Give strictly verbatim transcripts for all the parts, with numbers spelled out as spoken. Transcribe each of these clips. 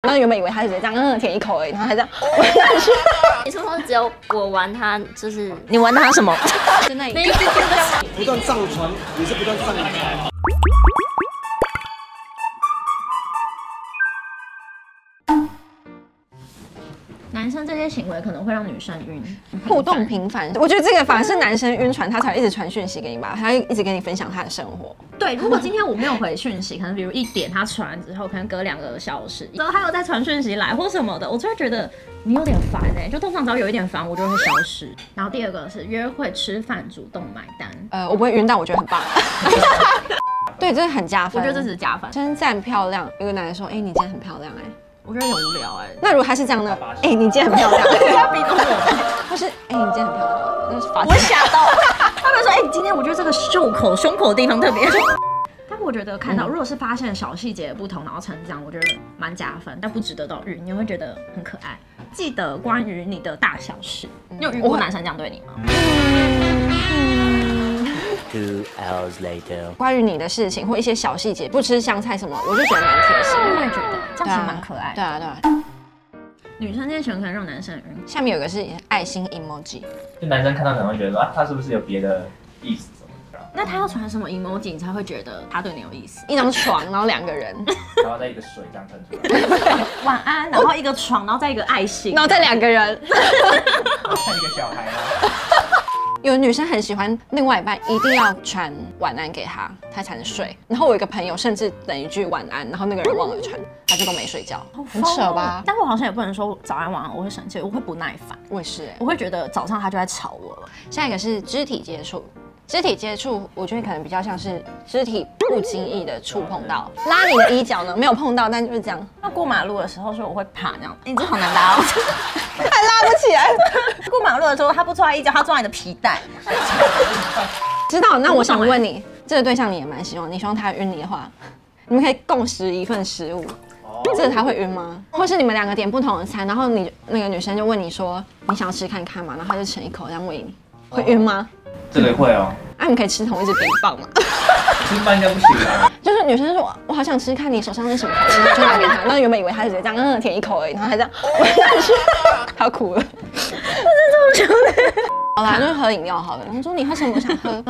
然后原本以为他是直接这样嗯舔一口而已，然后他这样玩下去。 你说只有我玩他，就是你玩他什么？ 就那一那一个不断上传，也是不断上传。 男生这些行为可能会让女生晕， 互动频繁，我觉得这个反而是男生晕船，他才会一直传讯息给你吧，他会一直跟你分享他的生活。 对，如果今天我没有回讯息，可能比如一点他传完之后，可能隔两个小时，然后他又再传讯息来或什么的，我就会觉得你有点烦哎、欸，就通常只要有一点烦，我就会消失。然后第二个是约会吃饭主动买单， 呃，我不会晕，但我觉得很棒。对，这是很加分。 我觉得这是加分。 称赞漂亮，有个男人说，哎、欸，你今天很漂亮哎、欸。 我觉得有点无聊哎、欸。 那如果他是这样呢？哎、欸，你今天很漂亮。 他逼着我。 或是哎、欸，你今天很漂亮，那是发我吓到。他们说，哎、欸，今天我觉得这个袖口、胸口的地方特别。但我觉得看到，如果是发现小细节的不同，然后成长，我觉得蛮加分，但不值得到晕，你会觉得很可爱。记得关于你的大小事，你有遇过男生这样对你吗？ Two hours later， 关于你的事情或一些小细节，不吃香菜什么，我就觉得蛮贴心的。 我也觉得这样子蛮可爱的。 对啊，对啊。对啊女生这些行为可能让男生晕。 下面有个是爱心 emoji， 就男生看到可能会觉得说啊，他是不是有别的意思什么的？ 那他要传什么 emoji 你才会觉得他对你有意思？ 一张床，然后两个人， 然后再一个水这样喷出来， 晚安，然后一个床，然后再一个爱心， 然后再两个人， 看一个小孩吗？ 有女生很喜欢另外一半一定要传晚安给他，他才能睡。然后我有一个朋友甚至等一句晚安，然后那个人忘了传，他就都没睡觉，很扯吧？ 但我好像也不能说早安晚安，我会生气，我会不耐烦。 我也是、欸， 我会觉得早上他就在吵我了。 下一个是肢体接触。肢体接触，我觉得可能比较像是肢体不经意的触碰到，拉你的衣角呢，没有碰到，但就是这样。 那过马路的时候，说我会爬这样，欸、你这好难拉哦， 还拉不起来。 过马路的时候，他不抓衣角，他抓你的皮带。 知道？那我想问你，这个对象你也蛮希望，你希望他晕你的话，你们可以共食一份食物，这个他会晕吗？或是你们两个点不同的餐，然后你那个女生就问你说，你想吃看看嘛，然后他就盛一口这样喂你，会晕吗？ 这个会哦。 那、啊、你们可以吃同一只冰棒吗？ 吃饭应该不行啊。 就是女生说，我好想吃看你手上是什么口味，就拿给他。那原本以为他是直接这样嗯舔一口而已，然后他这样喂下去，他要哭了。这是这么久的。好啦，就是喝饮料好了。然后说你喝什么？我想喝。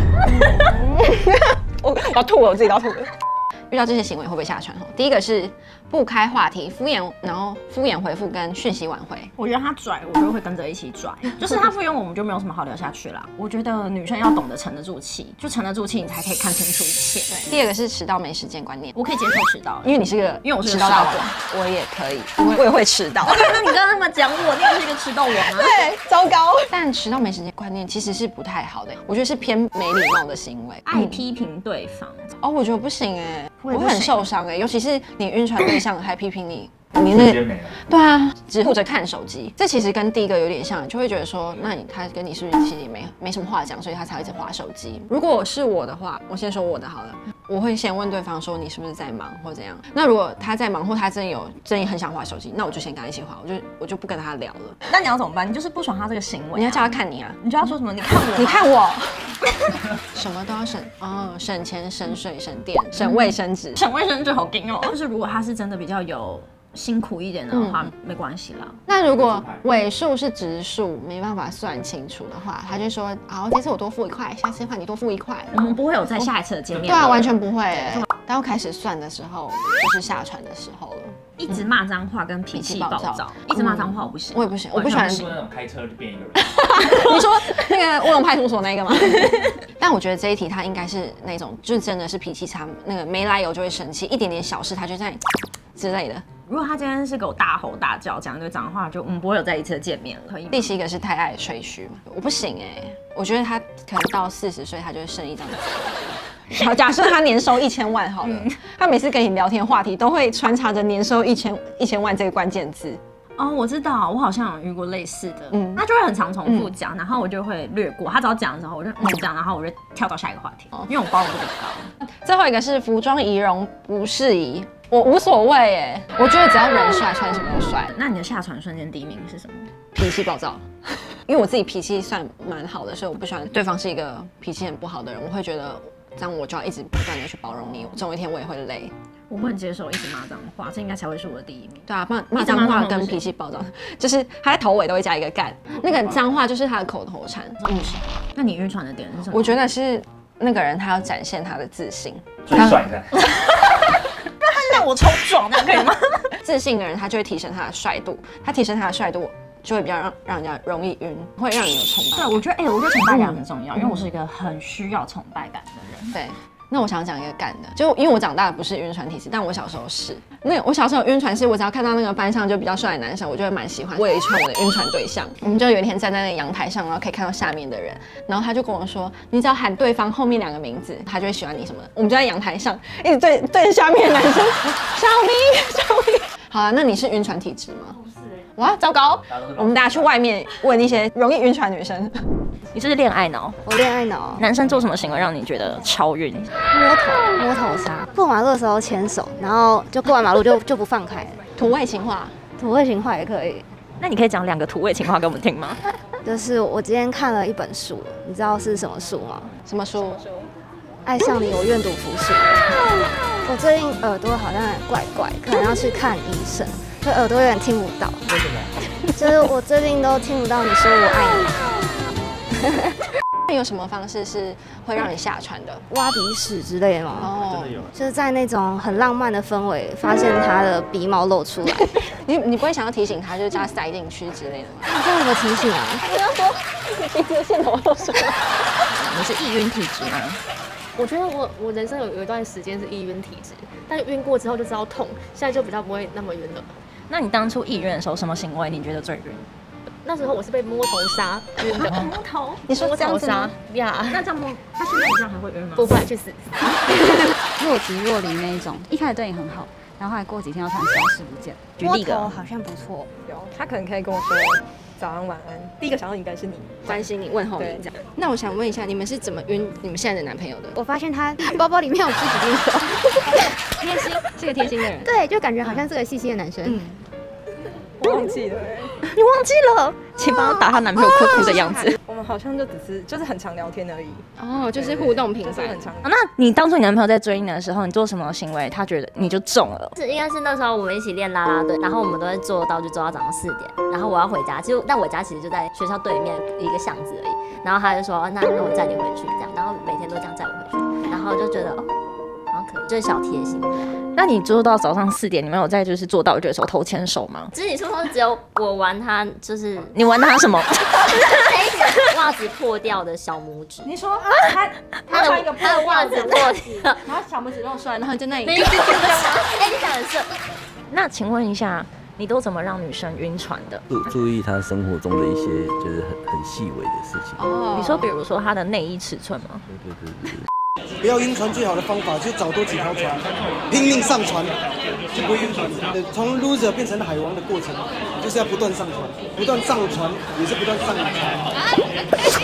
我我要吐了，我自己都要吐了。遇到这些行为会不会下船？第一个是不开话题，敷衍，然后敷衍回复跟讯息挽回。 我觉得他拽，我就会跟着一起拽。就是他敷衍我们就没有什么好聊下去啦。我觉得女生要懂得沉得住气，就沉得住气，你才可以看清楚一切。对。 第二个是迟到没时间观念， 我可以接受迟到， 因为你是个因为我是迟到大王，我也可以，我也会迟到。 那你刚刚那么讲我，你也是一个迟到王啊。 对，糟糕。但迟到没时间观念其实是不太好的，我觉得是偏没礼貌的行为， 爱批评对方。 哦，我觉得不行哎，我会很受伤哎，尤其是你晕船对象还批评你。你那个对啊，只顾着看手机，这其实跟第一个有点像，就会觉得说，那你他跟你是不是其实也没没什么话讲，所以他才会一直滑手机。如果是我的话，我先说我的好了，我会先问对方说你是不是在忙或怎样。那如果他在忙或他真的有真的很想滑手机，那我就先跟他一起滑，我就我就不跟他聊了。 那你要怎么办？你就是不爽他这个行为、啊， 你要叫他看你啊， 你就要说什么？你看我， 你看我，什么都要省哦，省钱、省水、省电、省卫生纸、 省卫生纸好劲哦。就是如果他是真的比较有。辛苦一点的话、嗯、没关系啦。 那如果尾数是直数，没办法算清楚的话，他就说好，这次我多付一块，下次换你多付一块。 我们不会有在下一次的见面。 对啊，完全不会、欸。当我开始算的时候，就是下船的时候了。 一直骂脏话跟脾气暴躁，一直骂脏话我不行， 我也不行，我不喜欢。 说那种开车就变一个人。 你说那个乌龙派出所那个吗？但我觉得这一题他应该是那种，就真的是脾气差，那个没来由就会生气，一点点小事他就在之类的。 如果他今天是给我大吼大叫讲一堆脏话，就我们不会有再一次的见面了。可以。 第七个是太爱吹嘘，我不行哎、欸，我觉得他可能到四十岁，他就会剩一张嘴。好，假设他年收一千万好了，嗯、他每次跟你聊天话题都会穿插着年收一千一千万这个关键字。 哦，我知道，我好像有遇过类似的，嗯，他就会很常重复讲、嗯，然后我就会略过。他只要讲的时候，我就嗯讲，然后我就跳到下一个话题，哦、因为我包容度比较高。 最后一个是服装仪容不适宜，我无所谓耶，我觉得只要人帅，穿什么都帅。 那你的下船瞬间第一名是什么？ 脾气暴躁，因为我自己脾气算蛮好的，所以我不喜欢对方是一个脾气很不好的人，我会觉得这样我就要一直不断的去包容你，总有一天我也会累。 我不能接受一直骂脏话，这应该才会是我的第一名。 对啊，骂骂脏话跟脾气暴躁，就是他在头尾都会加一个干，那个脏话就是他的口头禅。嗯， 那你晕船的点是什么？ 我觉得是那个人他要展现他的自信， 最帅的。 他让我超壮，这样可以吗？ 自信的人他就会提升他的帅度，他提升他的帅度就会比较让让人家容易晕，会让你有崇拜。 对，我觉得哎、欸，我觉得崇拜感很重要，因为我是一个很需要崇拜感的人。 对。那我想讲一个干的，就因为我长大的不是晕船体质，但我小时候是。那我小时候晕船是，我只要看到那个班上就比较帅的男生，我就会蛮喜欢。我有一串我的晕船对象，我们就有一天站在那个阳台上，然后可以看到下面的人，然后他就跟我说，你只要喊对方后面两个名字，他就会喜欢你什么的。我们就在阳台上一直对对着下面的男生，小明，小明。好啊，那你是晕船体质吗？不是。哇，糟糕！我们大家去外面问一些容易晕船女生。 你是恋爱脑？ 我恋爱脑。 男生做什么行为让你觉得超晕？ 摸头，摸头杀。过马路的时候牵手，然后就过完马路就就不放开。 土味情话， 土味情话也可以。 那你可以讲两个土味情话给我们听吗？ 就是我今天看了一本书，你知道是什么书吗？ 什么书？ 爱上你，我愿赌服输。我最近耳朵好像怪怪，可能要去看医生，就耳朵有点听不到。为什么？就是我最近都听不到你说我爱你。 有什么方式是会让你下船的？ 挖鼻屎之类的吗？ 哦， 真的有。 就是在那种很浪漫的氛围，发现他的鼻毛露出来。 你你不会想要提醒他，就是加塞进去之类的吗？ 你这样怎么提醒啊？ 不要说鼻子的线头露出来。 你是易晕体质吗？ 我觉得我我人生有有一段时间是易晕体质，但晕过之后就知道痛，现在就比较不会那么晕了。 那你当初易晕的时候，什么行为你觉得最晕？ 那时候我是被摸头杀晕的。 摸头？ 你说这样子吗？ 呀， 那这样摸，他现在这样还会晕吗？ 不会，去死。 若即若离那一种，一开始对你很好，然后后来过几天又突然消失不见。 举例个， 摸头好像不错。 有，他可能可以跟我说早安晚安，第一个想到应该是你， 关心你、问候你这样。那我想问一下，你们是怎么晕你们现在的男朋友的？ 我发现他包包里面有织纸巾手， 贴心，是个贴心的人。 对，就感觉好像是个细心的男生。嗯， 我忘记了。 你忘记了？请帮他打他男朋友哭哭的样子。 我们好像就只是就是很常聊天而已。 哦，就是互动频繁， 很常。 那你当初你男朋友在追你的时候，你做什么行为，他觉得你就中了？ 是应该是那时候我们一起练啦啦队，然后我们都会做道具做到早上四点，然后我要回家，其实但我家其实就在学校对面一个巷子而已，然后他就说那那我载你回去这样，然后每天都这样载我回去，然后就觉得哦好像可以，就是小贴心这样。 那你做到早上四点，你们有在就是做道具的时候偷牵手吗？ 其实你说说只有我玩他，就是你玩他什么？ 袜子破掉的小拇指。 你说他他的他的袜子破掉， 然后小拇指露出来，然后在那里。 没有这样吗？哎，你讲的是。 那请问一下，你都怎么让女生晕船的？ 注注意她生活中的一些就是很很细微的事情。 哦， 你说比如说她的内衣尺寸吗？ 对对对对。 不要晕船最好的方法就是找多几条船，拼命上船，就不会晕船。从 loser 变成海王的过程，就是要不断上船，不断上船也是不断上船。